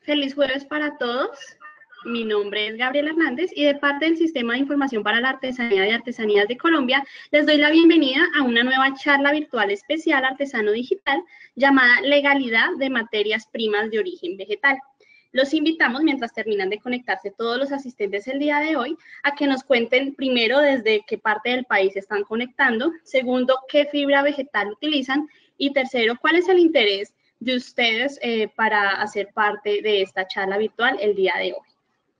Feliz jueves para todos. Mi nombre es Gabriela Hernández y de parte del Sistema de Información para la Artesanía de Artesanías de Colombia, les doy la bienvenida a una nueva charla virtual especial Artesano Digital llamada Legalidad de Materias Primas de Origen Vegetal. Los invitamos, mientras terminan de conectarse todos los asistentes el día de hoy, a que nos cuenten primero desde qué parte del país se están conectando, segundo, qué fibra vegetal utilizan y tercero, cuál es el interés de ustedes para hacer parte de esta charla virtual el día de hoy.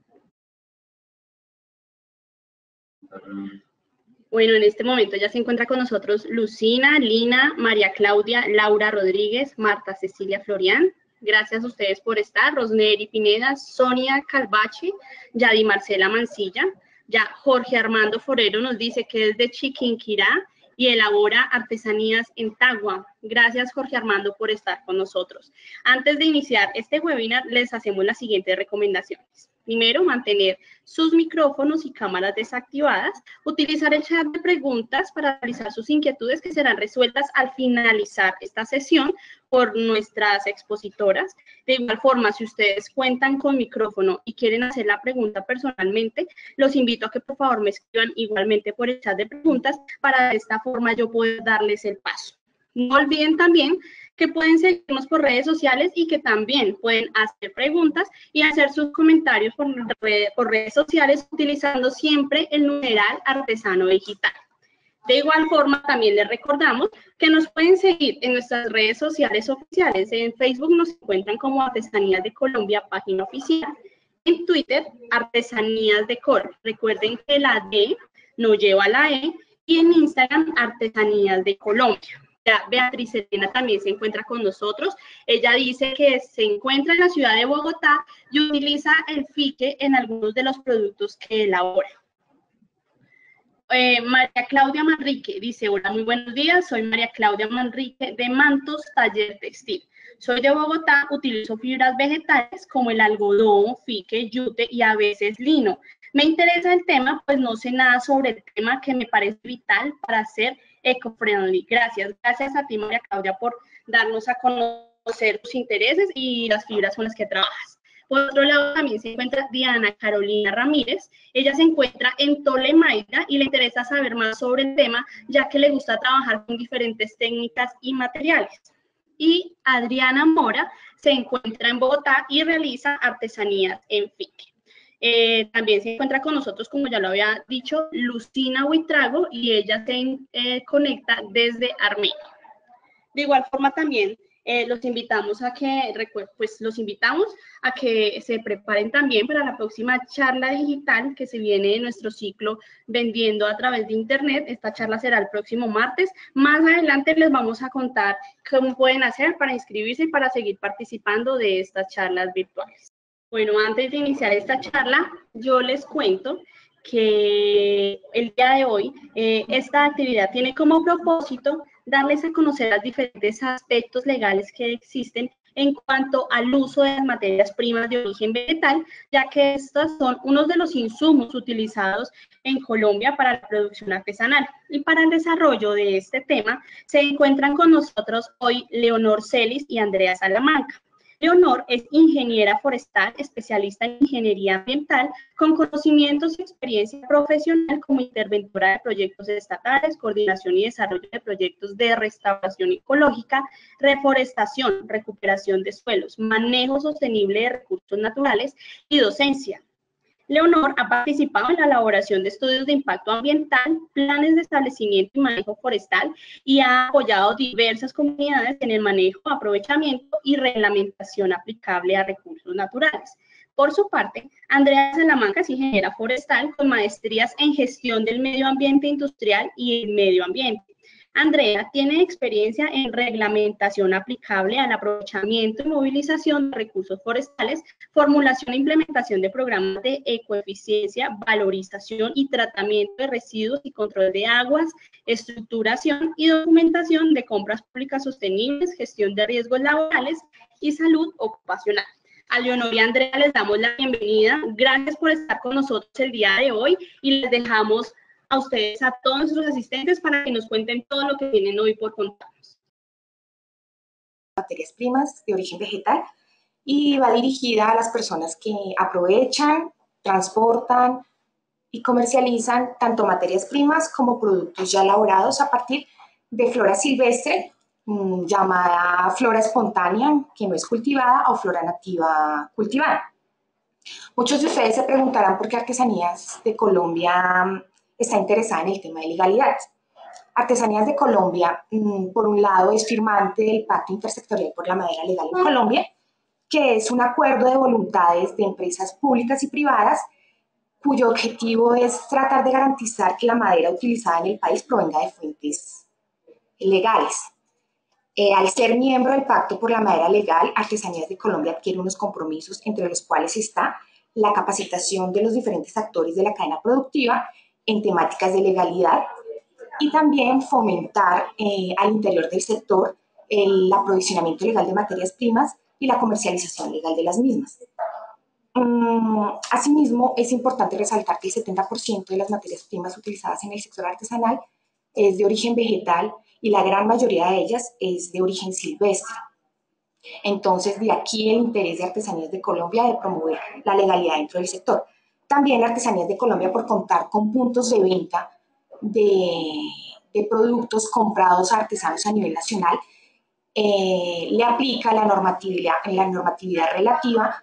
Bueno, en este momento ya se encuentra con nosotros Lucina, Lina, María Claudia, Laura Rodríguez, Marta Cecilia Florián. Gracias a ustedes por estar. Rosneri Pineda, Sonia Calvache, Yadi Marcela Mancilla. Ya Jorge Armando Forero nos dice que es de Chiquinquirá y elabora artesanías en Tagua. Gracias, Jorge Armando, por estar con nosotros. Antes de iniciar este webinar, les hacemos las siguientes recomendaciones. Primero, mantener sus micrófonos y cámaras desactivadas, utilizar el chat de preguntas para realizar sus inquietudes que serán resueltas al finalizar esta sesión por nuestras expositoras. De igual forma, si ustedes cuentan con micrófono y quieren hacer la pregunta personalmente, los invito a que por favor me escriban igualmente por el chat de preguntas para de esta forma yo poder darles el paso. No olviden también que pueden seguirnos por redes sociales y que también pueden hacer preguntas y hacer sus comentarios por redes sociales utilizando siempre el numeral Artesano Digital. De igual forma, también les recordamos que nos pueden seguir en nuestras redes sociales oficiales. En Facebook nos encuentran como Artesanías de Colombia, página oficial. En Twitter, Artesanías de Col. Recuerden que la D no lleva la E. Y en Instagram, Artesanías de Colombia. Beatriz Elena también se encuentra con nosotros. Ella dice que se encuentra en la ciudad de Bogotá y utiliza el fique en algunos de los productos que elabora. María Claudia Manrique dice, hola, muy buenos días, soy María Claudia Manrique de Mantos Taller Textil. Soy de Bogotá, utilizo fibras vegetales como el algodón, fique, yute y a veces lino. Me interesa el tema, pues no sé nada sobre el tema que me parece vital para ser eco-friendly. Gracias a ti, María Claudia, por darnos a conocer tus intereses y las fibras con las que trabajas. Por otro lado, también se encuentra Diana Carolina Ramírez. Ella se encuentra en Tolemaida y le interesa saber más sobre el tema, ya que le gusta trabajar con diferentes técnicas y materiales. Y Adriana Mora se encuentra en Bogotá y realiza artesanías en fique. También se encuentra con nosotros, como ya lo había dicho, Lucina Huitrago, y ella se conecta desde Armenia. De igual forma también los invitamos a que se preparen también para la próxima charla digital que se viene de nuestro ciclo Vendiendo a través de Internet. Esta charla será el próximo martes. Más adelante les vamos a contar cómo pueden hacer para inscribirse y para seguir participando de estas charlas virtuales. Bueno, antes de iniciar esta charla, yo les cuento que el día de hoy esta actividad tiene como propósito darles a conocer los diferentes aspectos legales que existen en cuanto al uso de las materias primas de origen vegetal, ya que estas son uno de los insumos utilizados en Colombia para la producción artesanal. Y para el desarrollo de este tema se encuentran con nosotros hoy Leonor Celis y Andrea Salamanca. Leonor es ingeniera forestal, especialista en ingeniería ambiental, con conocimientos y experiencia profesional como interventora de proyectos estatales, coordinación y desarrollo de proyectos de restauración ecológica, reforestación, recuperación de suelos, manejo sostenible de recursos naturales y docencia. Leonor ha participado en la elaboración de estudios de impacto ambiental, planes de establecimiento y manejo forestal y ha apoyado diversas comunidades en el manejo, aprovechamiento y reglamentación aplicable a recursos naturales. Por su parte, Andrea Salamanca es ingeniera forestal con maestrías en gestión del medio ambiente industrial y el medio ambiente. Andrea tiene experiencia en reglamentación aplicable al aprovechamiento y movilización de recursos forestales, formulación e implementación de programas de ecoeficiencia, valorización y tratamiento de residuos y control de aguas, estructuración y documentación de compras públicas sostenibles, gestión de riesgos laborales y salud ocupacional. A Leonor y Andrea les damos la bienvenida. Gracias por estar con nosotros el día de hoy y les dejamos a ustedes, a todos nuestros asistentes, para que nos cuenten todo lo que tienen hoy por contarnos. Materias primas de origen vegetal y va dirigida a las personas que aprovechan, transportan y comercializan tanto materias primas como productos ya elaborados a partir de flora silvestre, llamada flora espontánea, que no es cultivada, o flora nativa cultivada. Muchos de ustedes se preguntarán por qué Artesanías de Colombia está interesada en el tema de legalidad. Artesanías de Colombia, por un lado, es firmante del Pacto Intersectorial por la Madera Legal en Colombia, que es un acuerdo de voluntades de empresas públicas y privadas cuyo objetivo es tratar de garantizar que la madera utilizada en el país provenga de fuentes legales. Al ser miembro del Pacto por la Madera Legal, Artesanías de Colombia adquiere unos compromisos, entre los cuales está la capacitación de los diferentes actores de la cadena productiva en temáticas de legalidad y también fomentar al interior del sector el aprovisionamiento legal de materias primas y la comercialización legal de las mismas. Asimismo, es importante resaltar que el 70% de las materias primas utilizadas en el sector artesanal es de origen vegetal y la gran mayoría de ellas es de origen silvestre. Entonces, de aquí el interés de Artesanías de Colombia de promover la legalidad dentro del sector. También Artesanías de Colombia, por contar con puntos de venta de productos comprados a artesanos a nivel nacional, le aplica la normatividad relativa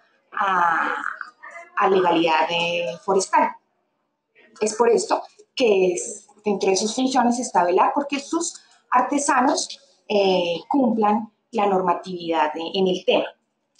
a legalidad forestal. Es por esto que dentro de sus funciones está velar porque sus artesanos cumplan la normatividad en el tema.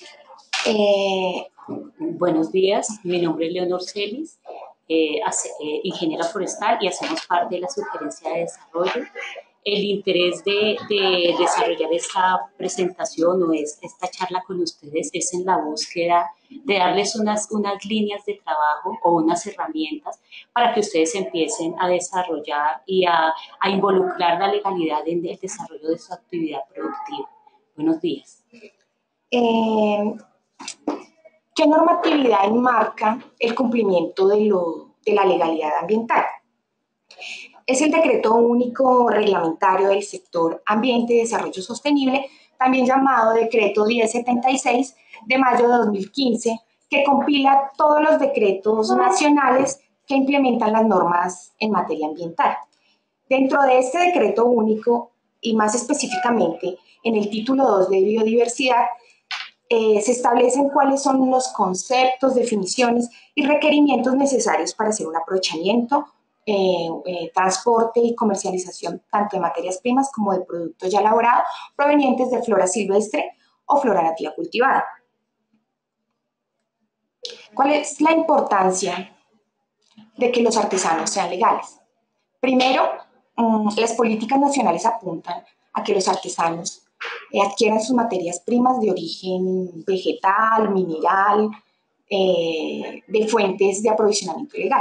Buenos días, mi nombre es Leonor Celis, ingeniera forestal, y hacemos parte de la sugerencia de desarrollo. El interés de desarrollar esta presentación o esta charla con ustedes es en la búsqueda de darles unas líneas de trabajo o unas herramientas para que ustedes empiecen a desarrollar y a involucrar la legalidad en el desarrollo de su actividad productiva. Buenos días. ¿Qué normatividad enmarca el cumplimiento de la legalidad ambiental? Es el Decreto Único Reglamentario del Sector Ambiente y Desarrollo Sostenible, también llamado Decreto 1076 de mayo de 2015, que compila todos los decretos nacionales que implementan las normas en materia ambiental. Dentro de este decreto único, y más específicamente en el título 2 de biodiversidad, se establecen cuáles son los conceptos, definiciones y requerimientos necesarios para hacer un aprovechamiento, transporte y comercialización tanto de materias primas como de productos ya elaborados provenientes de flora silvestre o flora nativa cultivada. ¿Cuál es la importancia de que los artesanos sean legales? Primero, las políticas nacionales apuntan a que los artesanos adquieran sus materias primas de origen vegetal, mineral, de fuentes de aprovisionamiento legal.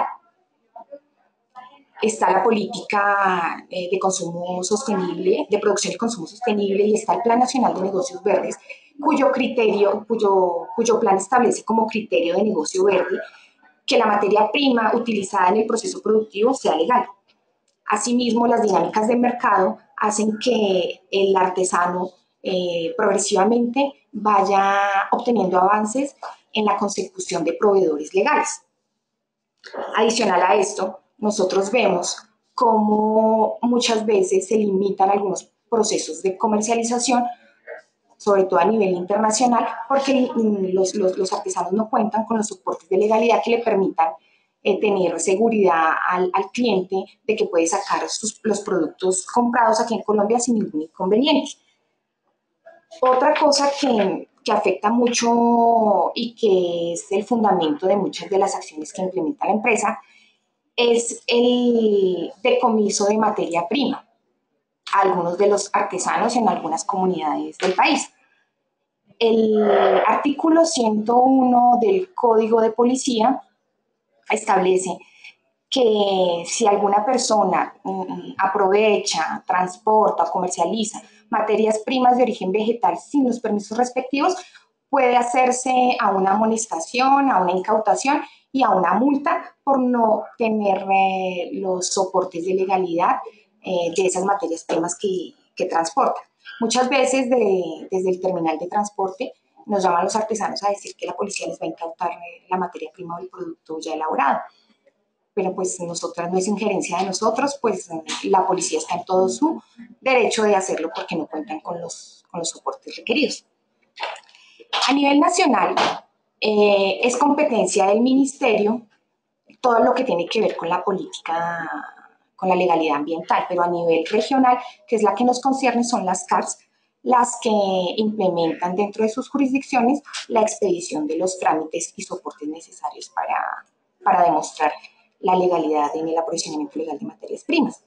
Está la política de consumo sostenible, de producción y consumo sostenible, y está el Plan Nacional de Negocios Verdes, cuyo plan establece como criterio de negocio verde que la materia prima utilizada en el proceso productivo sea legal. Asimismo, las dinámicas de mercado hacen que el artesano progresivamente vaya obteniendo avances en la consecución de proveedores legales. Adicional a esto, nosotros vemos cómo muchas veces se limitan algunos procesos de comercialización, sobre todo a nivel internacional, porque los artesanos no cuentan con los soportes de legalidad que le permitan tener seguridad al cliente de que puede sacar los productos comprados aquí en Colombia sin ningún inconveniente. Otra cosa que afecta mucho y que es el fundamento de muchas de las acciones que implementa la empresa es el decomiso de materia prima a algunos de los artesanos en algunas comunidades del país. El artículo 101 del Código de Policía establece que si alguna persona aprovecha, transporta o comercializa materias primas de origen vegetal sin los permisos respectivos, puede hacerse a una amonestación, a una incautación y a una multa por no tener los soportes de legalidad de esas materias primas que transporta. Muchas veces desde el terminal de transporte nos llaman los artesanos a decir que la policía les va a incautar la materia prima o el producto ya elaborado. Pero pues nosotras no es injerencia de nosotros, pues la policía está en todo su derecho de hacerlo porque no cuentan con los soportes requeridos. A nivel nacional, es competencia del ministerio todo lo que tiene que ver con la política, con la legalidad ambiental, pero a nivel regional, que es la que nos concierne, son las CARS, las que implementan dentro de sus jurisdicciones la expedición de los trámites y soportes necesarios para demostrar la legalidad en el aprovisionamiento legal de materias primas.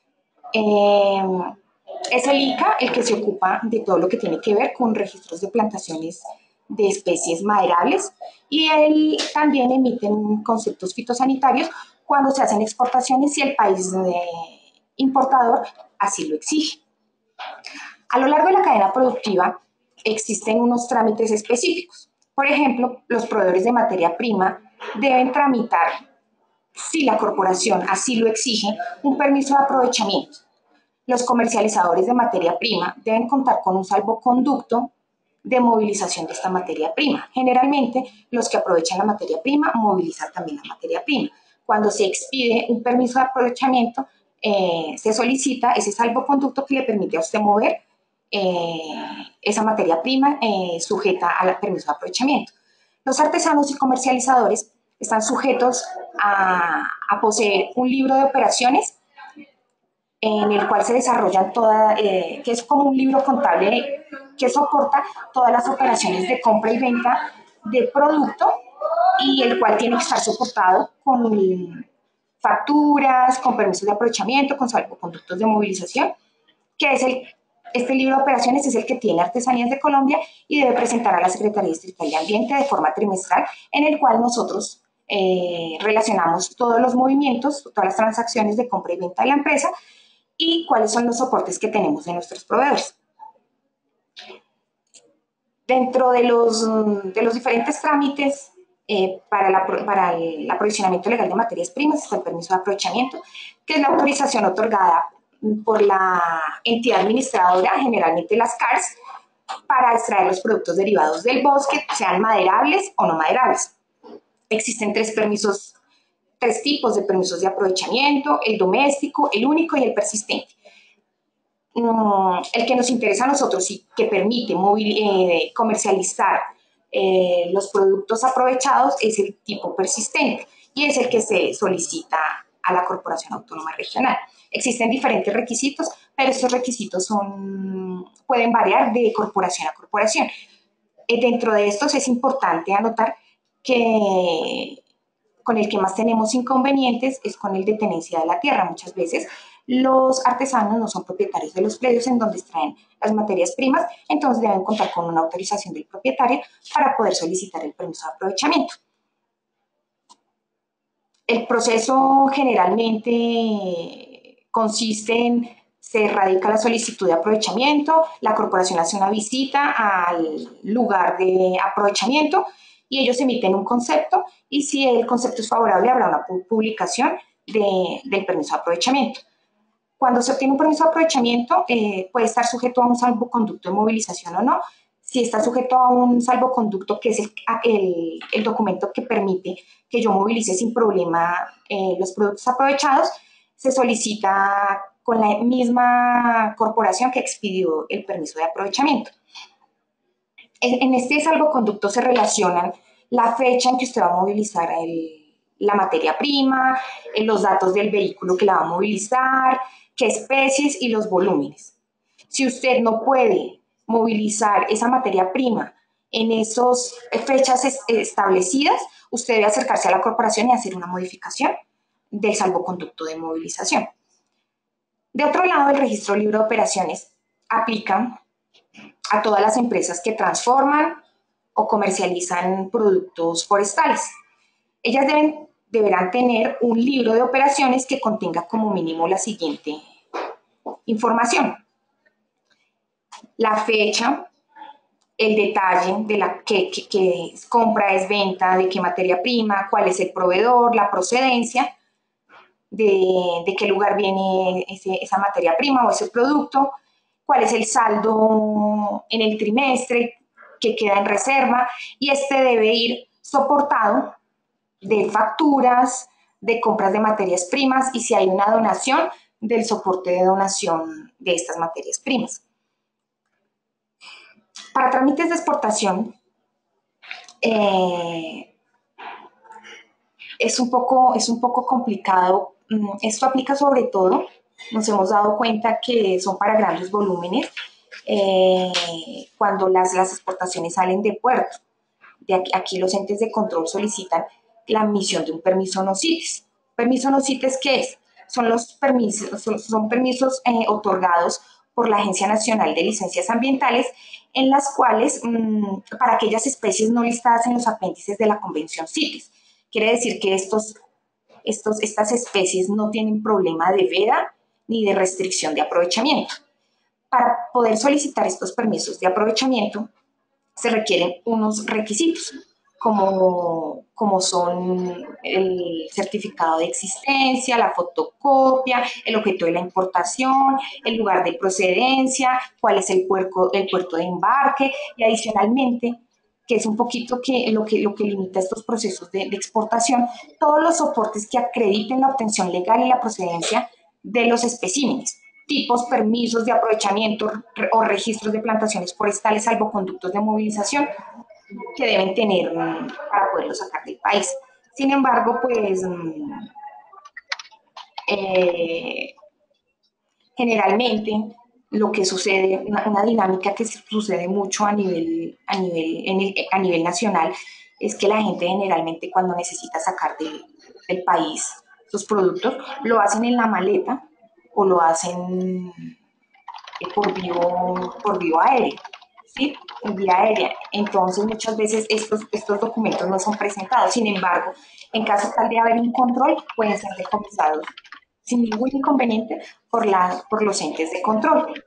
Es el ICA el que se ocupa de todo lo que tiene que ver con registros de plantaciones de especies maderables y él también emite conceptos fitosanitarios cuando se hacen exportaciones y el país importador así lo exige. A lo largo de la cadena productiva existen unos trámites específicos. Por ejemplo, los proveedores de materia prima deben tramitar, si la corporación así lo exige, un permiso de aprovechamiento. Los comercializadores de materia prima deben contar con un salvoconducto de movilización de esta materia prima. Generalmente, los que aprovechan la materia prima movilizan también la materia prima. Cuando se expide un permiso de aprovechamiento, se solicita ese salvoconducto que le permite a usted mover esa materia prima sujeta al permiso de aprovechamiento. Los artesanos y comercializadores están sujetos a poseer un libro de operaciones en el cual se desarrollan que es como un libro contable que soporta todas las operaciones de compra y venta de producto y el cual tiene que estar soportado con facturas, con permisos de aprovechamiento, con salvoconductos de movilización, que es este libro de operaciones es el que tiene Artesanías de Colombia y debe presentar a la Secretaría Distrital de Ambiente de forma trimestral, en el cual nosotros relacionamos todos los movimientos, todas las transacciones de compra y venta de la empresa y cuáles son los soportes que tenemos de nuestros proveedores. Dentro de los diferentes trámites para el aprovisionamiento legal de materias primas está el permiso de aprovechamiento, que es la autorización otorgada por la entidad administradora, generalmente las CARS, para extraer los productos derivados del bosque, sean maderables o no maderables. Existen tres tipos de permisos de aprovechamiento: el doméstico, el único y el persistente. El que nos interesa a nosotros y que permite comercializar los productos aprovechados es el tipo persistente y es el que se solicita a la Corporación Autónoma Regional. Existen diferentes requisitos, pero estos requisitos pueden variar de corporación a corporación. Dentro de estos es importante anotar que con el que más tenemos inconvenientes es con el de tenencia de la tierra. Muchas veces los artesanos no son propietarios de los predios en donde extraen las materias primas, entonces deben contar con una autorización del propietario para poder solicitar el permiso de aprovechamiento. El proceso generalmente consiste en: se radica la solicitud de aprovechamiento, la corporación hace una visita al lugar de aprovechamiento y ellos emiten un concepto y si el concepto es favorable habrá una publicación del permiso de aprovechamiento. Cuando se obtiene un permiso de aprovechamiento puede estar sujeto a un salvoconducto de movilización o no. Si está sujeto a un salvoconducto, que es el documento que permite que yo movilice sin problema los productos aprovechados, se solicita con la misma corporación que expidió el permiso de aprovechamiento. En este salvoconducto se relacionan la fecha en que usted va a movilizar la materia prima, los datos del vehículo que la va a movilizar, qué especies y los volúmenes. Si usted no puede movilizar esa materia prima en esas fechas establecidas, usted debe acercarse a la corporación y hacer una modificación del salvoconducto de movilización. De otro lado, el registro libre de operaciones aplica a todas las empresas que transforman o comercializan productos forestales. Ellas deberán tener un libro de operaciones que contenga como mínimo la siguiente información: la fecha, el detalle de qué compra es venta, de qué materia prima, cuál es el proveedor, la procedencia, de qué lugar viene esa materia prima o ese producto, cuál es el saldo en el trimestre, que queda en reserva, y este debe ir soportado de facturas, de compras de materias primas, y si hay una donación, del soporte de donación de estas materias primas. Para trámites de exportación, es un poco complicado. Esto aplica sobre todo, nos hemos dado cuenta que son para grandes volúmenes, cuando las exportaciones salen de puerto. Aquí los entes de control solicitan la emisión de un permiso no CITES. ¿Permiso no CITES qué es? Son los permisos, son permisos otorgados por la Agencia Nacional de Licencias Ambientales, en las cuales, para aquellas especies no listadas en los apéndices de la Convención CITES. Quiere decir que estas especies no tienen problema de veda ni de restricción de aprovechamiento. Para poder solicitar estos permisos de aprovechamiento, se requieren unos requisitos, como son el certificado de existencia, la fotocopia, el objeto de la importación, el lugar de procedencia, cuál es el puerto de embarque, y adicionalmente, que es un poquito lo que limita estos procesos de exportación, todos los soportes que acrediten la obtención legal y la procedencia de los especímenes, tipos, permisos de aprovechamiento o registros de plantaciones forestales, salvoconductos de movilización que deben tener para poderlo sacar del país. Sin embargo, pues generalmente lo que sucede, una dinámica que sucede mucho a nivel nacional, es que la gente generalmente cuando necesita sacar del país sus productos, lo hacen en la maleta o lo hacen por vía aérea, ¿sí? En vía aérea. Entonces, muchas veces estos documentos no son presentados. Sin embargo, en caso tal de haber un control, pueden ser decomisados sin ningún inconveniente por los entes de control.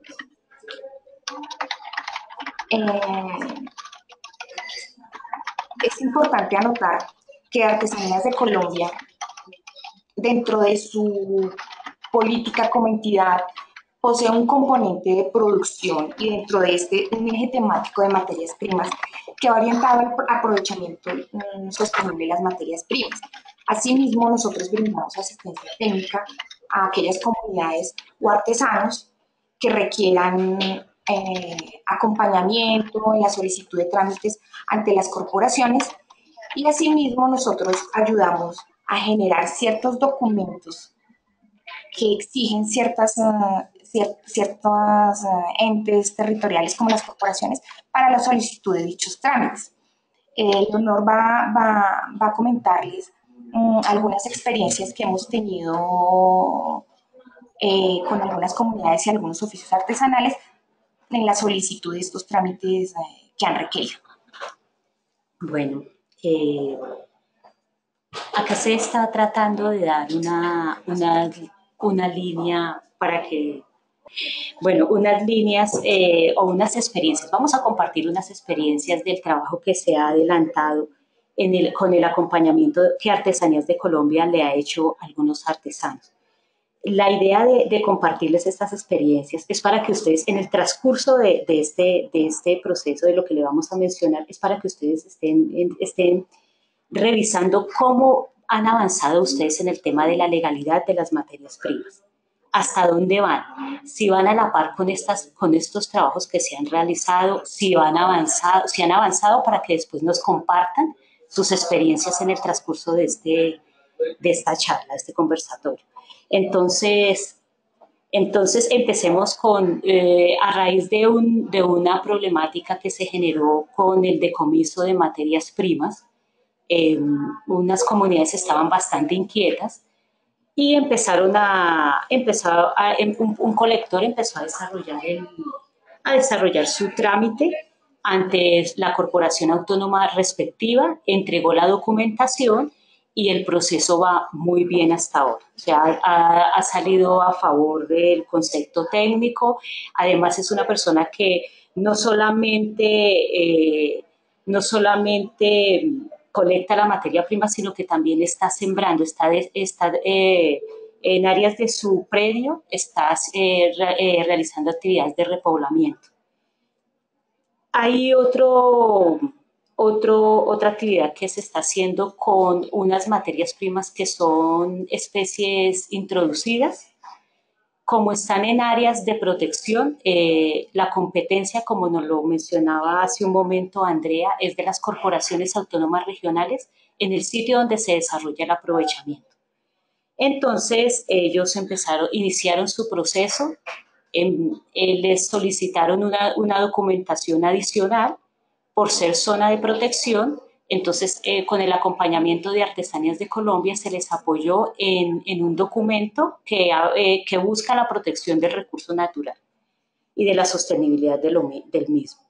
Es importante anotar que Artesanías de Colombia, dentro de su política como entidad, posee un componente de producción y dentro de este un eje temático de materias primas que va orientado al aprovechamiento sostenible de las materias primas. Asimismo, nosotros brindamos asistencia técnica a aquellas comunidades o artesanos que requieran acompañamiento en la solicitud de trámites ante las corporaciones, y asimismo nosotros ayudamos a generar ciertos documentos que exigen ciertos entes territoriales como las corporaciones para la solicitud de dichos trámites. Leonor va a comentarles algunas experiencias que hemos tenido con algunas comunidades y algunos oficios artesanales en la solicitud de estos trámites que han requerido. Bueno, acá se está tratando de dar una línea para que, bueno, unas líneas o unas experiencias. Vamos a compartir unas experiencias del trabajo que se ha adelantado con el acompañamiento que Artesanías de Colombia le ha hecho a algunos artesanos. La idea de compartirles estas experiencias es para que ustedes, en el transcurso de este proceso, de lo que le vamos a mencionar, es para que ustedes estén revisando cómo han avanzado ustedes en el tema de la legalidad de las materias primas. ¿Hasta dónde van? Si van a la par con estos trabajos que se han realizado, si han avanzado para que después nos compartan sus experiencias en el transcurso de esta charla, de este conversatorio. Entonces empecemos con, a raíz de una problemática que se generó con el decomiso de materias primas, unas comunidades estaban bastante inquietas y un colector empezó a desarrollar su trámite ante la corporación autónoma respectiva, entregó la documentación y el proceso va muy bien hasta ahora. O sea, ha salido a favor del concepto técnico. Además, es una persona que no solamente colecta la materia prima, sino que también está sembrando, en áreas de su predio, está realizando actividades de repoblamiento. Hay otra actividad que se está haciendo con unas materias primas que son especies introducidas. Como están en áreas de protección, la competencia, como nos lo mencionaba hace un momento Andrea, es de las corporaciones autónomas regionales en el sitio donde se desarrolla el aprovechamiento. Entonces, ellos iniciaron su proceso, les solicitaron una documentación adicional por ser zona de protección. Entonces, con el acompañamiento de Artesanías de Colombia, se les apoyó en un documento que busca la protección del recurso natural y de la sostenibilidad del mismo.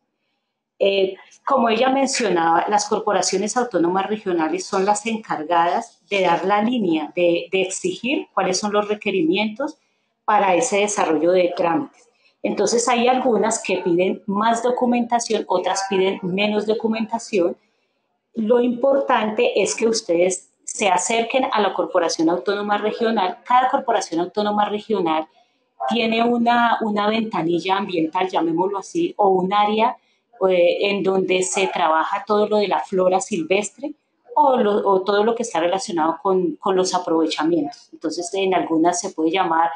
Como ella mencionaba, las corporaciones autónomas regionales son las encargadas de dar la línea, de exigir cuáles son los requerimientos para ese desarrollo de trámites. Entonces hay algunas que piden más documentación, otras piden menos documentación. Lo importante es que ustedes se acerquen a la Corporación Autónoma Regional. Cada Corporación Autónoma Regional tiene una ventanilla ambiental, llamémoslo así, o un área en donde se trabaja todo lo de la flora silvestre o todo lo que está relacionado con los aprovechamientos. Entonces, en algunas se puede llamar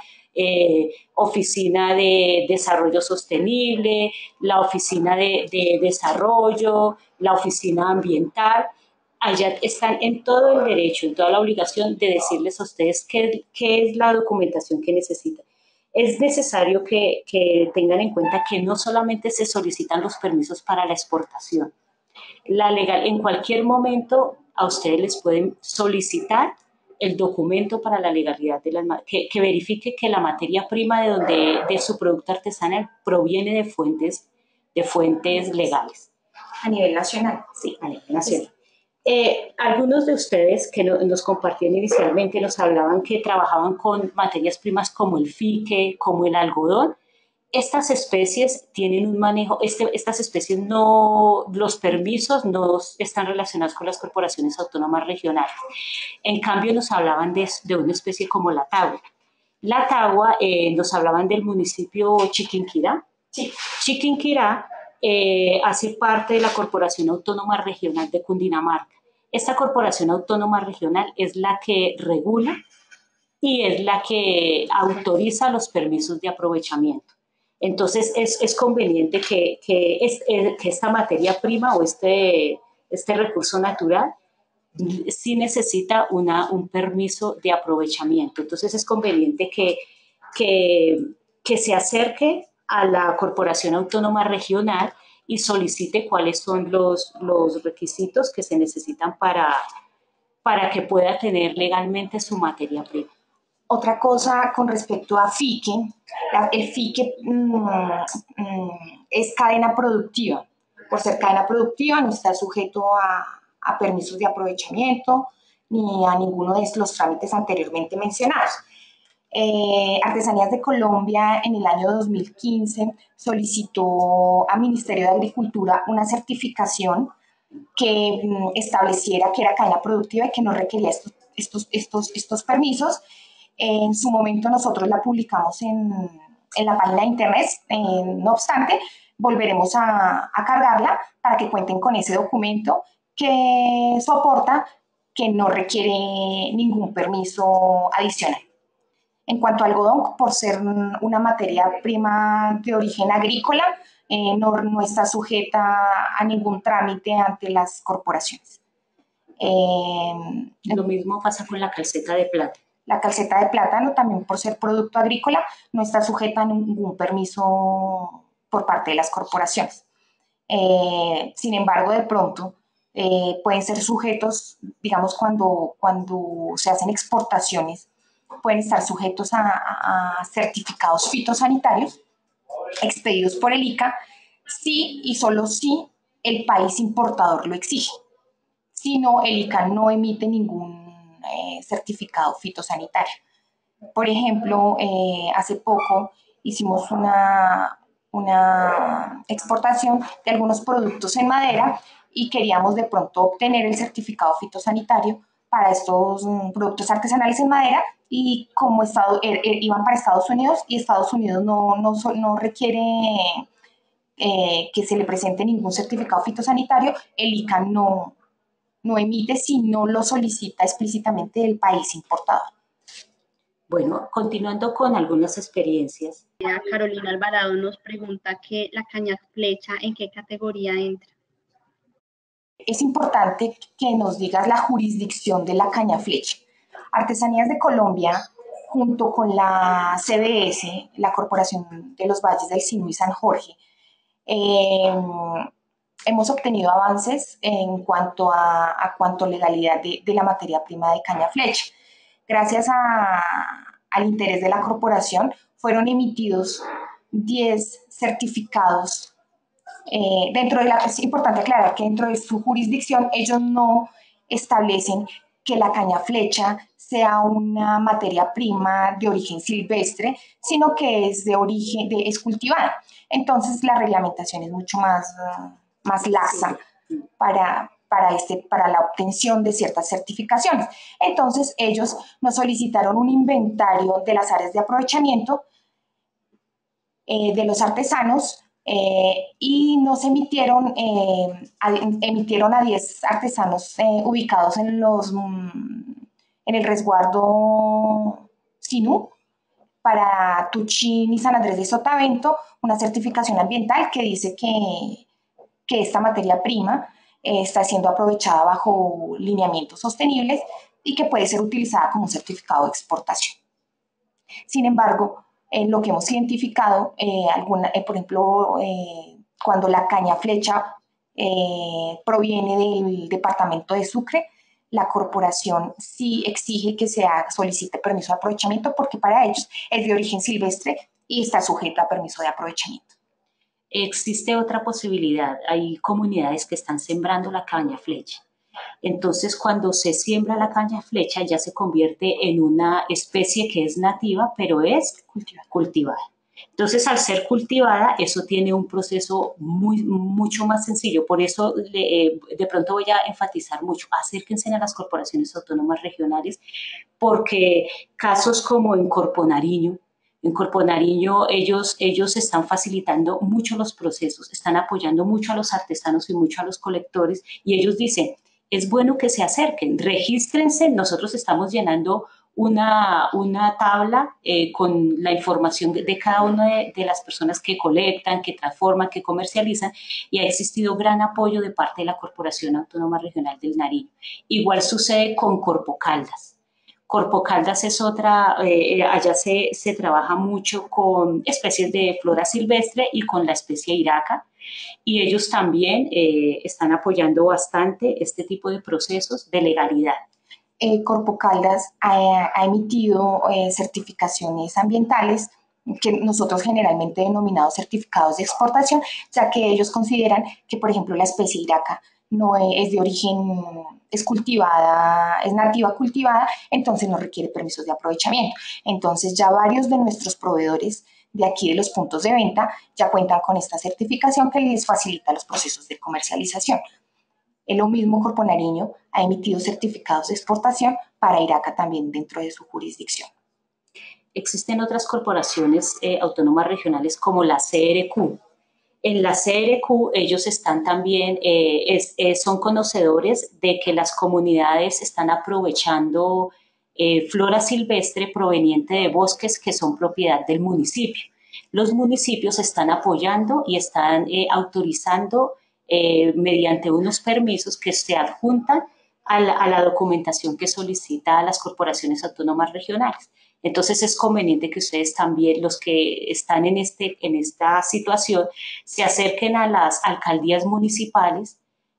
Oficina de Desarrollo Sostenible, la Oficina de Desarrollo, la Oficina Ambiental. Allá están en todo el derecho, en toda la obligación de decirles a ustedes qué es la documentación que necesitan. Es necesario que tengan en cuenta que no solamente se solicitan los permisos para la exportación. En cualquier momento a ustedes les pueden solicitar el documento para la legalidad que verifique que la materia prima de su producto artesanal proviene de fuentes legales. A nivel nacional. Sí, a nivel nacional. Algunos de ustedes que nos compartieron inicialmente nos hablaban que trabajaban con materias primas como el fique, como el algodón. Estas especies tienen un manejo, estas especies los permisos no están relacionados con las corporaciones autónomas regionales. En cambio, nos hablaban de una especie como la tagua. La tagua, nos hablaban del municipio Chiquinquirá. Sí. Chiquinquirá hace parte de la Corporación Autónoma Regional de Cundinamarca. Esta Corporación Autónoma Regional es la que regula y es la que autoriza los permisos de aprovechamiento. Entonces, es conveniente que esta materia prima o este recurso natural sí necesita un permiso de aprovechamiento. Entonces, es conveniente que se acerque a la Corporación Autónoma Regional y solicite cuáles son los requisitos que se necesitan para que pueda tener legalmente su materia prima. Otra cosa con respecto a FIQUE, el FIQUE es cadena productiva. Por ser cadena productiva no está sujeto a permisos de aprovechamiento ni a ninguno de los trámites anteriormente mencionados. Artesanías de Colombia en el año 2015 solicitó al Ministerio de Agricultura una certificación que estableciera que era cadena productiva y que no requería estos permisos. En su momento nosotros la publicamos en la página de internet, no obstante, volveremos a cargarla para que cuenten con ese documento que soporta que no requiere ningún permiso adicional. En cuanto al algodón, por ser una materia prima de origen agrícola, no está sujeta a ningún trámite ante las corporaciones. Lo mismo pasa con la calceta de plátano. La calceta de plátano, también por ser producto agrícola, no está sujeta a ningún permiso por parte de las corporaciones. Sin embargo, de pronto, pueden ser sujetos, digamos, cuando se hacen exportaciones, pueden estar sujetos a certificados fitosanitarios expedidos por el ICA, si y solo si el país importador lo exige. Si no, el ICA no emite ningún certificado fitosanitario. Por ejemplo, hace poco hicimos una exportación de algunos productos en madera y queríamos de pronto obtener el certificado fitosanitario para estos productos artesanales en madera, y como iban para Estados Unidos y Estados Unidos no requiere que se le presente ningún certificado fitosanitario, el ICA no emite si no lo solicita explícitamente el país importador. Bueno, continuando con algunas experiencias. Carolina Alvarado nos pregunta que la caña flecha, ¿en qué categoría entra? Es importante que nos digas la jurisdicción de la caña flecha. Artesanías de Colombia, junto con la CBS, la Corporación de los Valles del Sinú y San Jorge, hemos obtenido avances en cuanto a legalidad de la materia prima de caña flecha. Gracias al interés de la corporación, fueron emitidos 10 certificados. Es importante aclarar que dentro de su jurisdicción ellos no establecen que la caña flecha sea una materia prima de origen silvestre, sino que es es cultivada. Entonces la reglamentación es mucho más laxa para la obtención de ciertas certificaciones. Entonces ellos nos solicitaron un inventario de las áreas de aprovechamiento de los artesanos y nos emitieron a 10 artesanos ubicados en el resguardo Sinú, para Tuchín y San Andrés de Sotavento, una certificación ambiental que dice que esta materia prima está siendo aprovechada bajo lineamientos sostenibles y que puede ser utilizada como un certificado de exportación. Sin embargo, lo que hemos identificado, por ejemplo, cuando la caña flecha proviene del departamento de Sucre, la corporación sí exige que se solicite permiso de aprovechamiento porque para ellos es de origen silvestre y está sujeta a permiso de aprovechamiento. Existe otra posibilidad, hay comunidades que están sembrando la caña flecha. Entonces, cuando se siembra la caña flecha, ya se convierte en una especie que es nativa, pero es cultivada. Entonces, al ser cultivada, eso tiene un proceso mucho más sencillo. Por eso, de pronto voy a enfatizar mucho, acérquense a las corporaciones autónomas regionales, porque casos como en Corpo Nariño, ellos están facilitando mucho los procesos, están apoyando mucho a los artesanos y mucho a los colectores, y ellos dicen, es bueno que se acerquen, regístrense, nosotros estamos llenando una tabla con la información de cada una de las personas que colectan, que transforman, que comercializan, y ha existido gran apoyo de parte de la Corporación Autónoma Regional del Nariño. Igual sucede con Corpo Caldas. Corpo Caldas es otra, allá se trabaja mucho con especies de flora silvestre y con la especie iraca, y ellos también están apoyando bastante este tipo de procesos de legalidad. Corpo Caldas ha emitido certificaciones ambientales que nosotros generalmente denominamos certificados de exportación, ya que ellos consideran que, por ejemplo, la especie iraca no es de origen, es cultivada, es nativa cultivada, entonces no requiere permisos de aprovechamiento. Entonces ya varios de nuestros proveedores de aquí de los puntos de venta ya cuentan con esta certificación que les facilita los procesos de comercialización. Lo mismo Corpo Nariño ha emitido certificados de exportación para Iraca también dentro de su jurisdicción. Existen otras corporaciones autónomas regionales como la CRQ. En la CRQ ellos están también, son conocedores de que las comunidades están aprovechando flora silvestre proveniente de bosques que son propiedad del municipio. Los municipios están apoyando y están autorizando mediante unos permisos que se adjuntan a la documentación que solicita a las corporaciones autónomas regionales. Entonces es conveniente que ustedes también, los que están en esta situación, se acerquen a las alcaldías municipales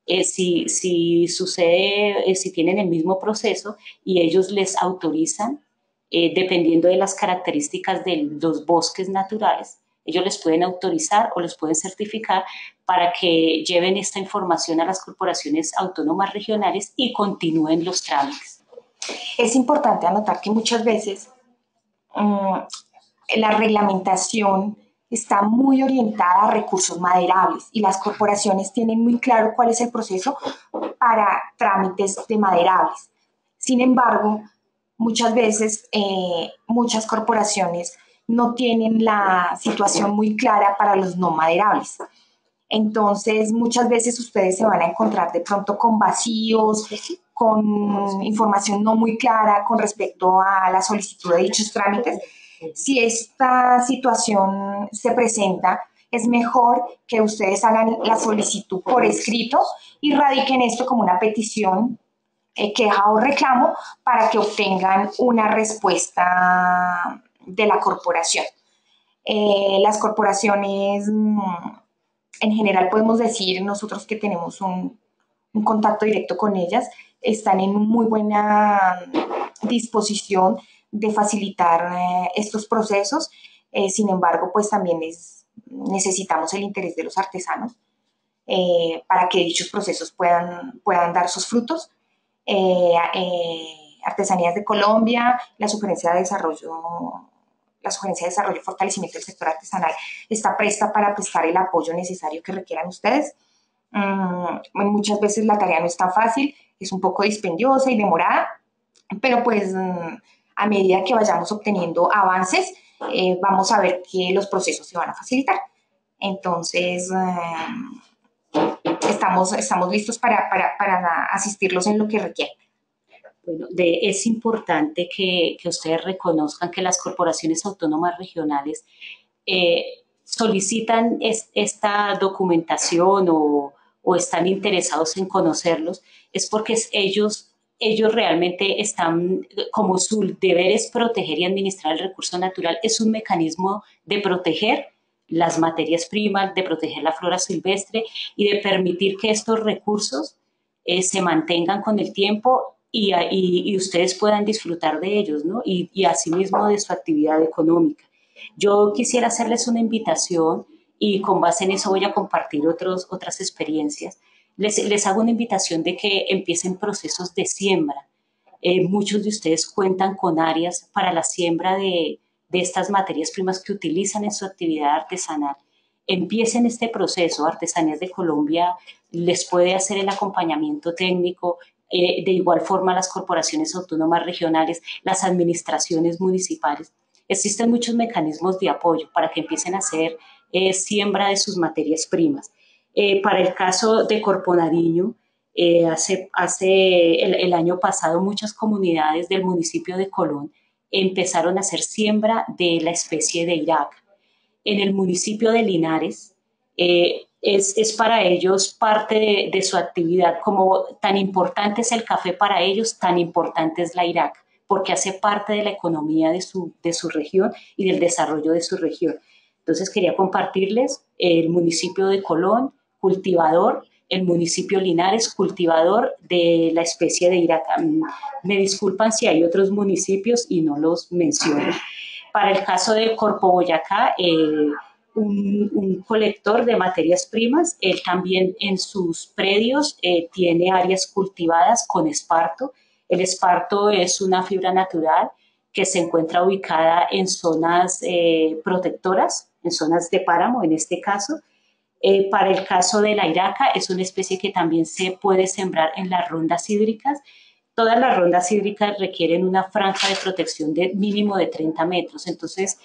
si sucede, si tienen el mismo proceso y ellos les autorizan, dependiendo de las características de los bosques naturales, ellos les pueden autorizar o les pueden certificar para que lleven esta información a las corporaciones autónomas regionales y continúen los trámites. Es importante anotar que muchas veces la reglamentación está muy orientada a recursos maderables y las corporaciones tienen muy claro cuál es el proceso para trámites de maderables. Sin embargo, muchas veces muchas corporaciones no tienen la situación muy clara para los no maderables. Entonces, muchas veces ustedes se van a encontrar de pronto con vacíos, con información no muy clara con respecto a la solicitud de dichos trámites. Si esta situación se presenta, es mejor que ustedes hagan la solicitud por escrito y radiquen esto como una petición, queja o reclamo para que obtengan una respuesta de la corporación. Las corporaciones, en general podemos decir nosotros que tenemos un contacto directo con ellas, están en muy buena disposición de facilitar estos procesos. Sin embargo, pues también necesitamos el interés de los artesanos para que dichos procesos puedan dar sus frutos. Artesanías de Colombia, la Sugerencia de Desarrollo y Fortalecimiento del Sector Artesanal está presta para prestar el apoyo necesario que requieran ustedes. Muchas veces la tarea no es tan fácil, es un poco dispendiosa y demorada, pero pues a medida que vayamos obteniendo avances, vamos a ver que los procesos se van a facilitar. Entonces, estamos listos para asistirlos en lo que requieran. Bueno, es importante que ustedes reconozcan que las corporaciones autónomas regionales solicitan esta documentación o están interesados en conocerlos, es porque ellos realmente están, como su deber es proteger y administrar el recurso natural, es un mecanismo de proteger las materias primas, de proteger la flora silvestre y de permitir que estos recursos se mantengan con el tiempo y ustedes puedan disfrutar de ellos, ¿no? Y asimismo de su actividad económica. Yo quisiera hacerles una invitación y con base en eso voy a compartir otras experiencias. Les hago una invitación de que empiecen procesos de siembra. Muchos de ustedes cuentan con áreas para la siembra de estas materias primas que utilizan en su actividad artesanal. Empiecen este proceso. Artesanías de Colombia les puede hacer el acompañamiento técnico, de igual forma las corporaciones autónomas regionales, las administraciones municipales. Existen muchos mecanismos de apoyo para que empiecen a hacer siembra de sus materias primas. Para el caso de Corpo Nariño, el año pasado muchas comunidades del municipio de Colón empezaron a hacer siembra de la especie de iraca. En el municipio de Linares, es para ellos parte de su actividad, como tan importante es el café para ellos, tan importante es la iraca, porque hace parte de la economía de su región y del desarrollo de su región. Entonces quería compartirles el municipio de Colón, cultivador, el municipio Linares, cultivador de la especie de iraca. Me disculpan si hay otros municipios y no los menciono. Para el caso de Corpo Boyacá, un colector de materias primas, él también en sus predios tiene áreas cultivadas con esparto. El esparto es una fibra natural que se encuentra ubicada en zonas protectoras, en zonas de páramo en este caso. Para el caso de la iraca, es una especie que también se puede sembrar en las rondas hídricas. Todas las rondas hídricas requieren una franja de protección de mínimo de 30 metros. Entonces,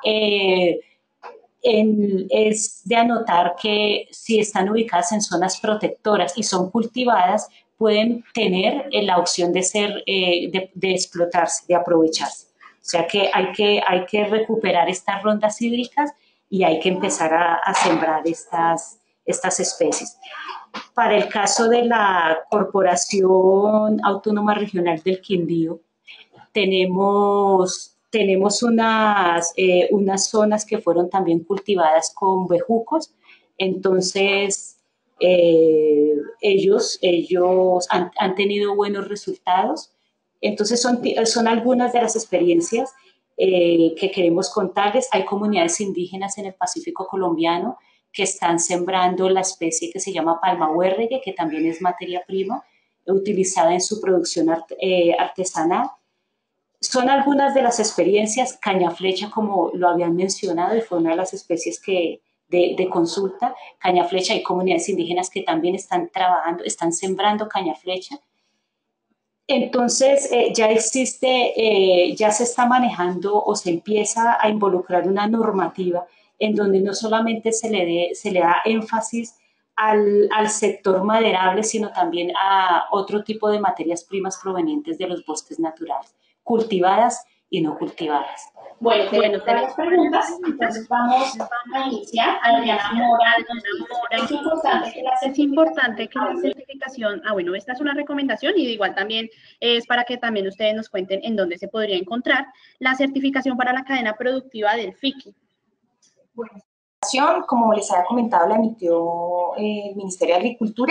es de anotar que si están ubicadas en zonas protectoras y son cultivadas, pueden tener la opción de explotarse, de aprovecharse. O sea que hay que recuperar estas rondas hídricas y hay que empezar a sembrar estas especies. Para el caso de la Corporación Autónoma Regional del Quindío, tenemos unas zonas que fueron también cultivadas con bejucos. Entonces, ellos han tenido buenos resultados. Entonces, son algunas de las experiencias que queremos contarles. Hay comunidades indígenas en el Pacífico colombiano que están sembrando la especie que se llama palma huérregue, que también es materia prima utilizada en su producción artesanal. Son algunas de las experiencias. Cañaflecha, como lo habían mencionado, y fue una de las especies de consulta. Cañaflecha, hay comunidades indígenas que también están trabajando, están sembrando cañaflecha. Entonces, ya se está manejando o se empieza a involucrar una normativa en donde no solamente se le da énfasis al sector maderable, sino también a otro tipo de materias primas provenientes de los bosques naturales, cultivadas y no cultivadas. Bueno, tenemos varias preguntas, entonces vamos a iniciar. Adriana Mora nos dice, es importante que la certificación, bueno, esta es una recomendación y igual también es para que también ustedes nos cuenten en dónde se podría encontrar la certificación para la cadena productiva del FICI. Bueno, como les había comentado, la emitió el Ministerio de Agricultura.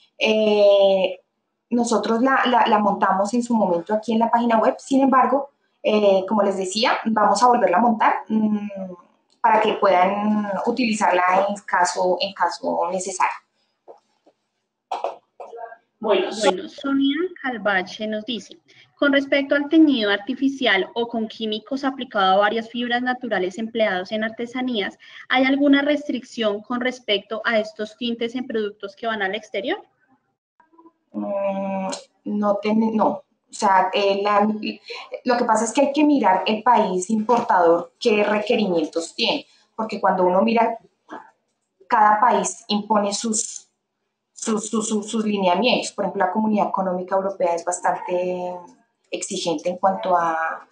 Nosotros la montamos en su momento aquí en la página web, sin embargo, como les decía, vamos a volverla a montar para que puedan utilizarla en caso necesario. Bueno, Sonia Calvache nos dice, con respecto al teñido artificial o con químicos aplicado a varias fibras naturales empleados en artesanías, ¿hay alguna restricción con respecto a estos tintes en productos que van al exterior? No. O sea, lo que pasa es que hay que mirar el país importador qué requerimientos tiene, porque cuando uno mira, cada país impone sus lineamientos. Por ejemplo, la Comunidad Económica Europea es bastante exigente en cuanto a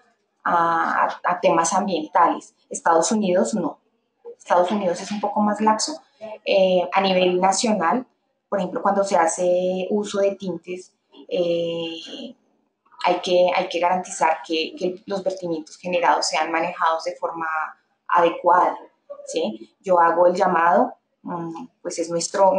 temas ambientales. Estados Unidos no. Estados Unidos es un poco más laxo. A nivel nacional, por ejemplo, cuando se hace uso de tintes, hay que garantizar que los vertimientos generados sean manejados de forma adecuada, ¿sí? Yo hago el llamado, pues es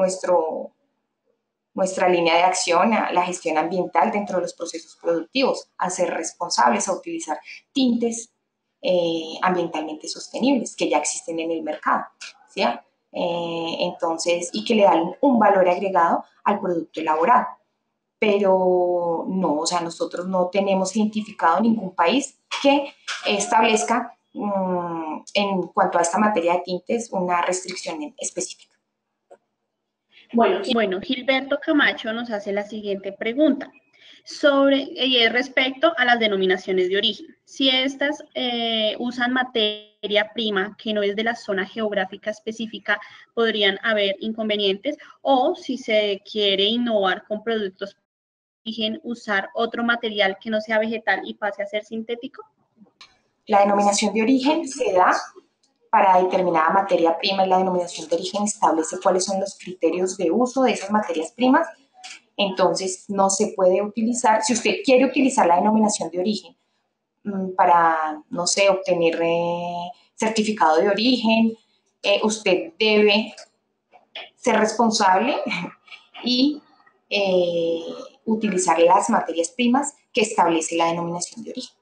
nuestra línea de acción a la gestión ambiental dentro de los procesos productivos, a ser responsables, a utilizar tintes ambientalmente sostenibles que ya existen en el mercado, ¿sí? Entonces, y que le dan un valor agregado al producto elaborado. Pero no, o sea, nosotros no tenemos identificado ningún país que establezca en cuanto a esta materia de tintes una restricción específica. Bueno, Gilberto Camacho nos hace la siguiente pregunta respecto a las denominaciones de origen. Si estas usan materia prima que no es de la zona geográfica específica, ¿podrían haber inconvenientes? O si se quiere innovar con productos de origen, usar otro material que no sea vegetal y pase a ser sintético. La denominación de origen se da para determinada materia prima y la denominación de origen establece cuáles son los criterios de uso de esas materias primas. Entonces, no se puede utilizar, si usted quiere utilizar la denominación de origen para, no sé, obtener certificado de origen, usted debe ser responsable y utilizar las materias primas que establece la denominación de origen.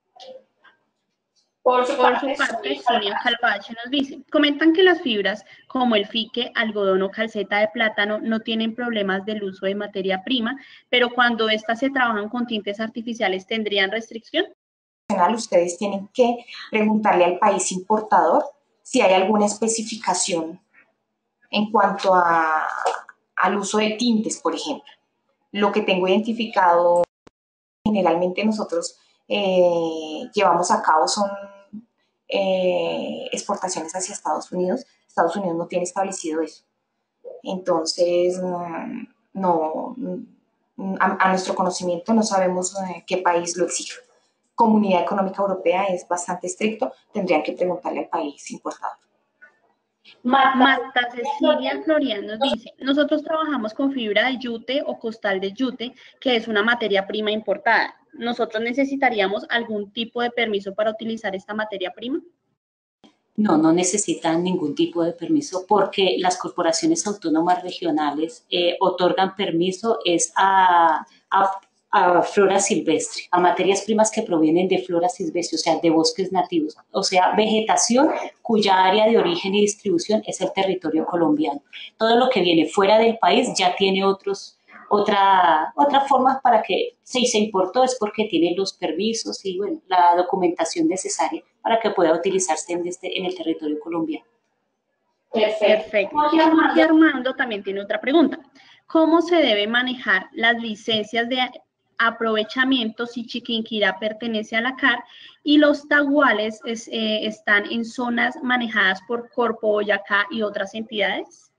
Por su parte, Sonia Calvache nos dice, comentan que las fibras como el fique, algodón o calceta de plátano no tienen problemas del uso de materia prima, pero cuando estas se trabajan con tintes artificiales, ¿tendrían restricción? Ustedes tienen que preguntarle al país importador si hay alguna especificación en cuanto al uso de tintes, por ejemplo. Lo que tengo identificado, generalmente nosotros llevamos a cabo son exportaciones hacia Estados Unidos. Estados Unidos no tiene establecido eso. Entonces, no, a nuestro conocimiento no sabemos qué país lo exige. Comunidad Económica Europea es bastante estricto, tendrían que preguntarle al país importador. Marta Cecilia Florian nos dice, nosotros trabajamos con fibra de yute o costal de yute, que es una materia prima importada. ¿Nosotros necesitaríamos algún tipo de permiso para utilizar esta materia prima? No, no necesitan ningún tipo de permiso porque las corporaciones autónomas regionales otorgan permiso a flora silvestre, a materias primas que provienen de flora silvestre, o sea, de bosques nativos, o sea, vegetación cuya área de origen y distribución es el territorio colombiano. Todo lo que viene fuera del país ya tiene otras formas para que si se importó es porque tiene los permisos y bueno, la documentación necesaria para que pueda utilizarse en el territorio colombiano. Perfecto. Jorge Armando también tiene otra pregunta. ¿Cómo se debe manejar las licencias de aprovechamiento si Chiquinquirá pertenece a la CAR y los taguales están en zonas manejadas por Corpo Boyacá y otras entidades?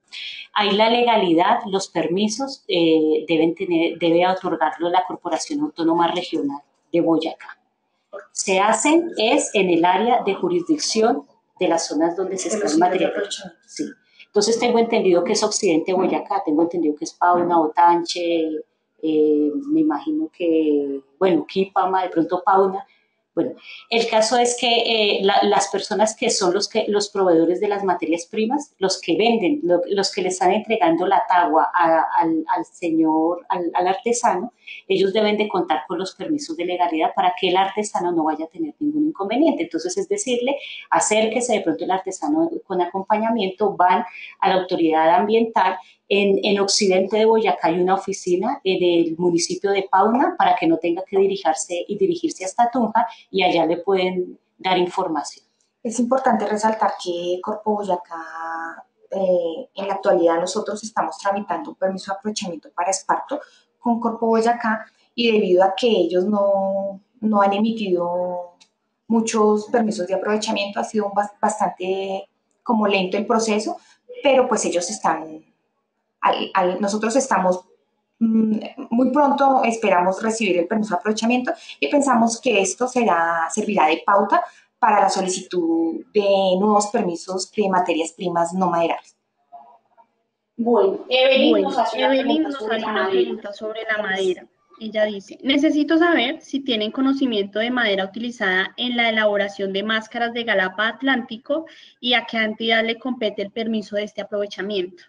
Ahí la legalidad, los permisos debe otorgarlo la Corporación Autónoma Regional de Boyacá. Se hacen en el área de jurisdicción de las zonas donde se está en materia. Sí. Entonces tengo entendido que es Occidente Boyacá, tengo entendido que es Pauna, Otanche, me imagino que, bueno, Quipama, de pronto Pauna. Bueno, el caso es que las personas que son los proveedores de las materias primas, los que venden, los que le están entregando la tagua al señor, al artesano, ellos deben de contar con los permisos de legalidad para que el artesano no vaya a tener ningún inconveniente. Entonces, es decirle, acérquese de pronto el artesano con acompañamiento, van a la autoridad ambiental. En Occidente de Boyacá hay una oficina en el municipio de Pauna para que no tenga que dirigirse hasta Tunja, y allá le pueden dar información. Es importante resaltar que Corpo Boyacá, en la actualidad nosotros estamos tramitando un permiso de aprovechamiento para esparto con Corpo Boyacá, y debido a que ellos no han emitido muchos permisos de aprovechamiento, ha sido bastante como lento el proceso, pero pues ellos están, nosotros estamos muy pronto, esperamos recibir el permiso de aprovechamiento y pensamos que esto servirá de pauta para la solicitud de nuevos permisos de materias primas no maderables. Bueno, Evelyn nos hace una pregunta sobre la madera. Ella dice, necesito saber si tienen conocimiento de madera utilizada en la elaboración de máscaras de Galapa Atlántico y a qué entidad le compete el permiso de este aprovechamiento.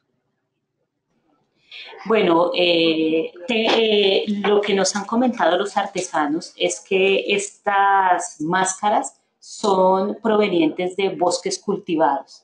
Bueno, lo que nos han comentado los artesanos es que estas máscaras son provenientes de bosques cultivados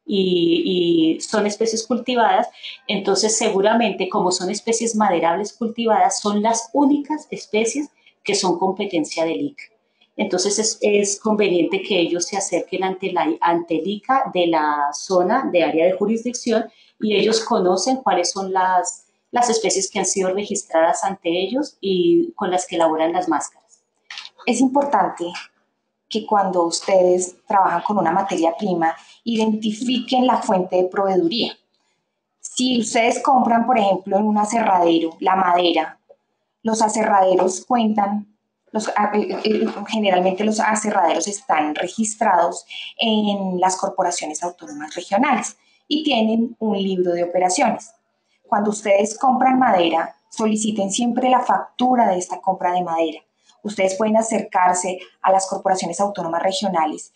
y son especies cultivadas, entonces seguramente como son especies maderables cultivadas, son las únicas especies que son competencia del ICA. Entonces es conveniente que ellos se acerquen ante el ICA de la zona de área de jurisdicción, y ellos conocen cuáles son las especies que han sido registradas ante ellos y con las que elaboran las máscaras. Es importante que cuando ustedes trabajan con una materia prima, identifiquen la fuente de proveeduría. Si ustedes compran, por ejemplo, en un aserradero, la madera, los aserraderos cuentan, generalmente los aserraderos están registrados en las corporaciones autónomas regionales y tienen un libro de operaciones. Cuando ustedes compran madera, soliciten siempre la factura de esta compra de madera. Ustedes pueden acercarse a las corporaciones autónomas regionales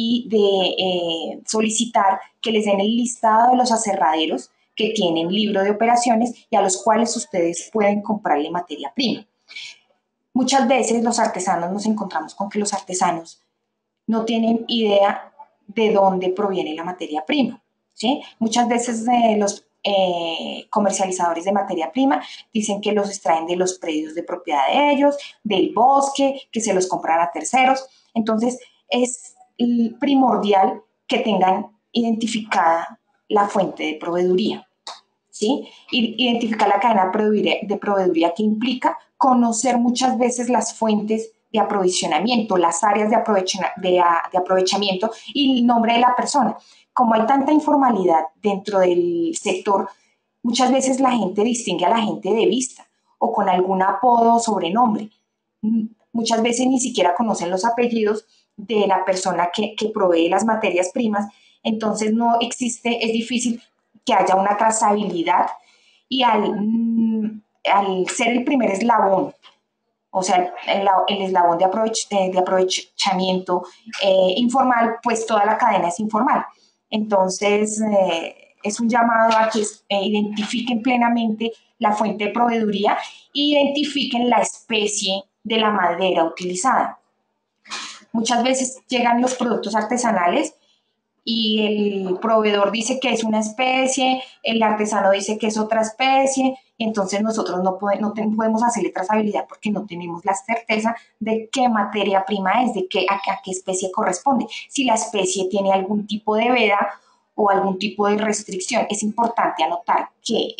y solicitar que les den el listado de los aserraderos que tienen libro de operaciones y a los cuales ustedes pueden comprarle materia prima. Muchas veces los artesanos nos encontramos con que los artesanos no tienen idea de dónde proviene la materia prima, ¿sí? Muchas veces los comercializadores de materia prima dicen que los extraen de los predios de propiedad de ellos, del bosque, que se los compran a terceros. Entonces es primordial que tengan identificada la fuente de proveeduría, ¿sí? Identificar la cadena de proveeduría, que implica conocer muchas veces las fuentes de aprovisionamiento, las áreas de aprovechamiento y el nombre de la persona. Como hay tanta informalidad dentro del sector, muchas veces la gente distingue a la gente de vista o con algún apodo o sobrenombre. Muchas veces ni siquiera conocen los apellidos de la persona que provee las materias primas, entonces no existe, es difícil que haya una trazabilidad, y al ser el primer eslabón, o sea, el eslabón de aprovechamiento informal, pues toda la cadena es informal. Entonces, es un llamado a que identifiquen plenamente la fuente de proveeduría e identifiquen la especie de la madera utilizada. Muchas veces llegan los productos artesanales y el proveedor dice que es una especie, el artesano dice que es otra especie, entonces nosotros no podemos hacerle trazabilidad porque no tenemos la certeza de qué materia prima es, a qué especie corresponde, si la especie tiene algún tipo de veda o algún tipo de restricción. Es importante anotar que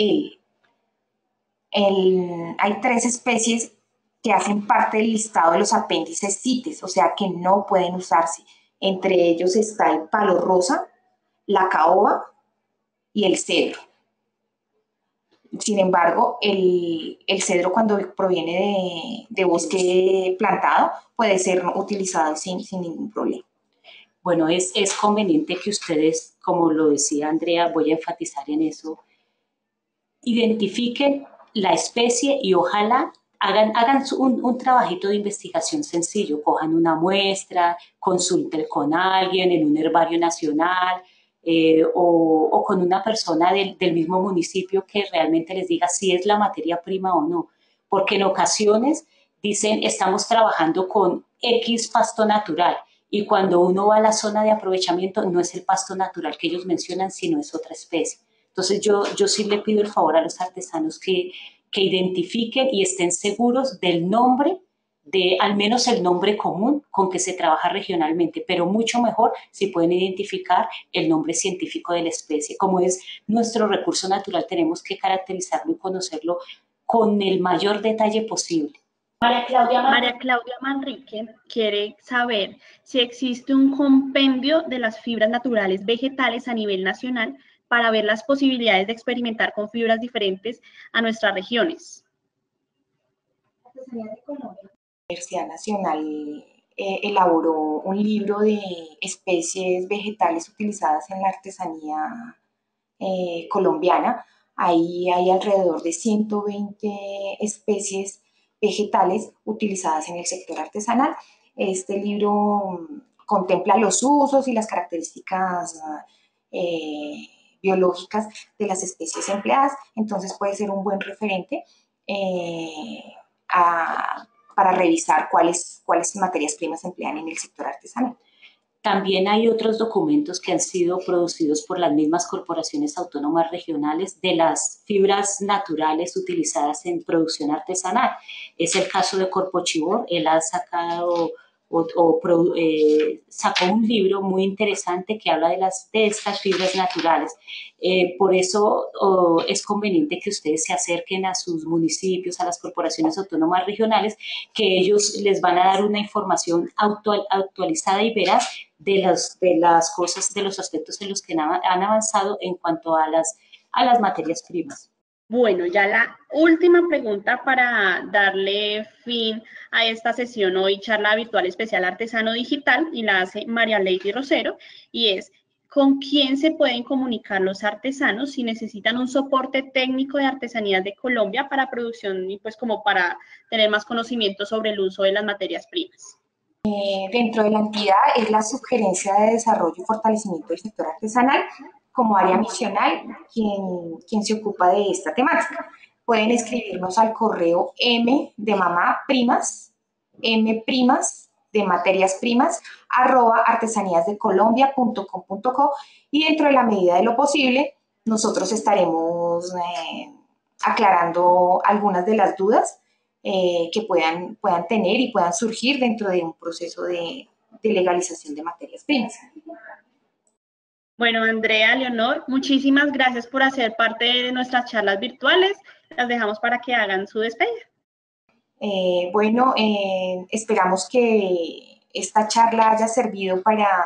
hay 3 especies que hacen parte del listado de los apéndices CITES, o sea que no pueden usarse. Entre ellos está el palo rosa, la caoba y el cedro. Sin embargo, el cedro cuando proviene de bosque plantado puede ser utilizado sin ningún problema. Bueno, es conveniente que ustedes, como lo decía Andrea, voy a enfatizar en eso, identifiquen la especie y ojalá hagan un trabajito de investigación sencillo, cojan una muestra, consulten con alguien en un herbario nacional o con una persona del mismo municipio que realmente les diga si es la materia prima o no, porque en ocasiones dicen estamos trabajando con X pasto natural y cuando uno va a la zona de aprovechamiento no es el pasto natural que ellos mencionan, sino es otra especie. Entonces yo sí le pido el favor a los artesanos que identifiquen y estén seguros del nombre, de al menos el nombre común con que se trabaja regionalmente, pero mucho mejor si pueden identificar el nombre científico de la especie. Como es nuestro recurso natural, tenemos que caracterizarlo y conocerlo con el mayor detalle posible. María Claudia Manrique quiere saber si existe un compendio de las fibras naturales vegetales a nivel nacional para ver las posibilidades de experimentar con fibras diferentes a nuestras regiones. La Universidad Nacional elaboró un libro de especies vegetales utilizadas en la artesanía colombiana. Ahí hay alrededor de 120 especies vegetales utilizadas en el sector artesanal. Este libro contempla los usos y las características biológicas de las especies empleadas, entonces puede ser un buen referente para revisar cuáles materias primas se emplean en el sector artesanal. También hay otros documentos que han sido producidos por las mismas corporaciones autónomas regionales de las fibras naturales utilizadas en producción artesanal. Es el caso de Corpochivor. Él ha sacado sacó un libro muy interesante que habla de estas fibras naturales. Por eso es conveniente que ustedes se acerquen a sus municipios, a las corporaciones autónomas regionales, que ellos les van a dar una información actualizada y veraz de las cosas, de los aspectos en los que han avanzado en cuanto a las materias primas. Bueno, ya la última pregunta para darle fin a esta sesión hoy, charla virtual especial artesano digital, y la hace María Lady Rosero, y es, ¿con quién se pueden comunicar los artesanos si necesitan un soporte técnico de artesanías de Colombia para producción y pues como para tener más conocimiento sobre el uso de las materias primas? Dentro de la entidad es la Subgerencia de Desarrollo y Fortalecimiento del Sector Artesanal como área misional quien se ocupa de esta temática. Pueden escribirnos al correo m de mamá primas, de materias primas, @artesaníasdecolombia.com.co y dentro de la medida de lo posible nosotros estaremos aclarando algunas de las dudas que puedan tener y puedan surgir dentro de un proceso de legalización de materias primas. Bueno, Andrea, Leonor, muchísimas gracias por hacer parte de nuestras charlas virtuales. Las dejamos para que hagan su despedida. Esperamos que esta charla haya servido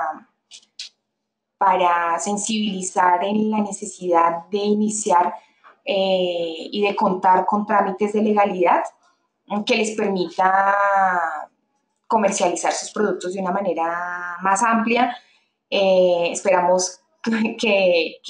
para sensibilizar en la necesidad de iniciar y de contar con trámites de legalidad que les permita comercializar sus productos de una manera más amplia. Esperamos que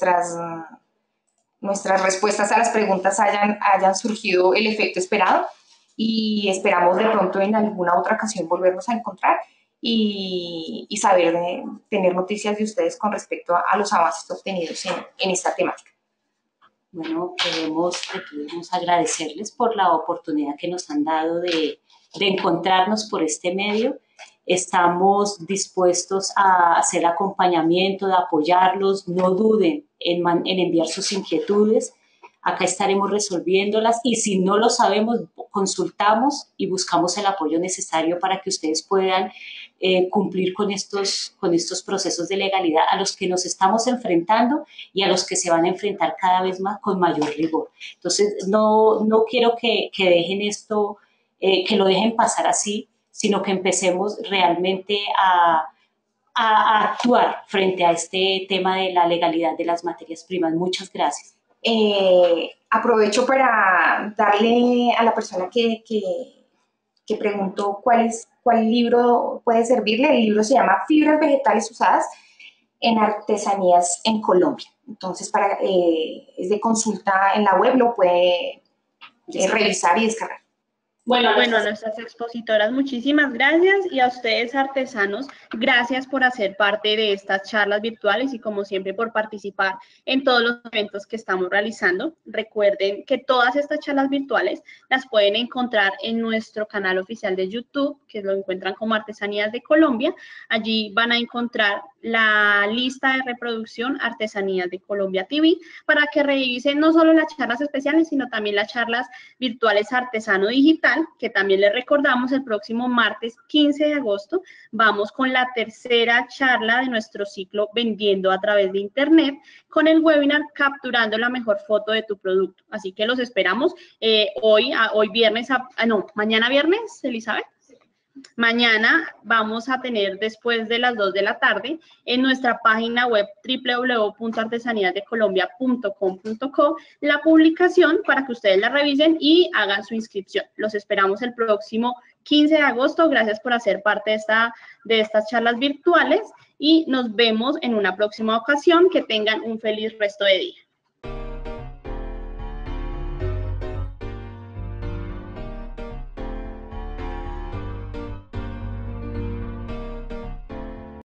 nuestras respuestas a las preguntas hayan surgido el efecto esperado y esperamos de pronto en alguna otra ocasión volvernos a encontrar y saber tener noticias de ustedes con respecto a los avances obtenidos en esta temática. Bueno, queremos agradecerles por la oportunidad que nos han dado de encontrarnos por este medio. Estamos dispuestos a hacer acompañamiento, de apoyarlos. No duden en enviar sus inquietudes. Acá estaremos resolviéndolas y si no lo sabemos, consultamos y buscamos el apoyo necesario para que ustedes puedan cumplir con estos procesos de legalidad a los que nos estamos enfrentando y a los que se van a enfrentar cada vez más con mayor rigor. Entonces, no quiero que dejen esto, que lo dejen pasar así, sino que empecemos realmente a a actuar frente a este tema de la legalidad de las materias primas? Muchas gracias. Aprovecho para darle a la persona que preguntó cuál libro puede servirle. El libro se llama Fibras vegetales usadas en artesanías en Colombia. Entonces, es de consulta en la web, lo puede revisar y descargar. Bueno, a nuestras expositoras, muchísimas gracias, y a ustedes, artesanos, gracias por hacer parte de estas charlas virtuales y, como siempre, por participar en todos los eventos que estamos realizando. Recuerden que todas estas charlas virtuales las pueden encontrar en nuestro canal oficial de YouTube, que lo encuentran como Artesanías de Colombia. Allí van a encontrar la lista de reproducción Artesanías de Colombia TV, para que revisen no solo las charlas especiales, sino también las charlas virtuales Artesano Digital, que también les recordamos el próximo martes 15 de agosto. Vamos con la tercera charla de nuestro ciclo Vendiendo a través de Internet, con el webinar Capturando la mejor foto de tu producto. Así que los esperamos mañana viernes, Elizabeth. Mañana vamos a tener, después de las 2 de la tarde, en nuestra página web www.artesaniasdecolombia.com.co la publicación para que ustedes la revisen y hagan su inscripción. Los esperamos el próximo 15 de agosto. Gracias por hacer parte de estas charlas virtuales y nos vemos en una próxima ocasión. Que tengan un feliz resto de día.